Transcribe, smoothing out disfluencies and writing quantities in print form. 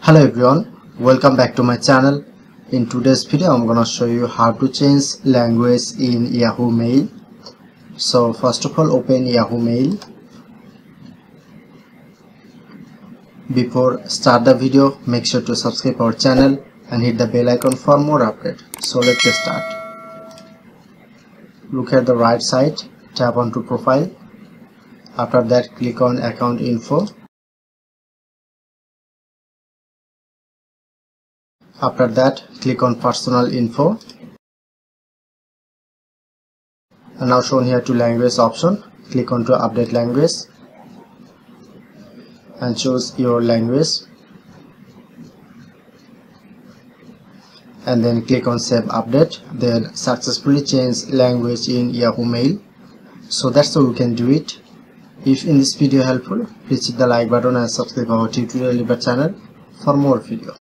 Hello everyone, welcome back to my channel. In today's video I'm gonna show you how to change language in Yahoo Mail. So first of all, open Yahoo Mail. Before start the video, make sure to subscribe our channel and hit the bell icon for more updates. So let's get start. Look at the right side, tap onto profile. After that, click on account info. After that, click on personal info, and now shown here to language option. Click on to update language and choose your language, and then click on save update. Then successfully change language in Yahoo Mail. So that's how you can do it. If in this video helpful, please hit the like button and subscribe our tutorial channel for more video.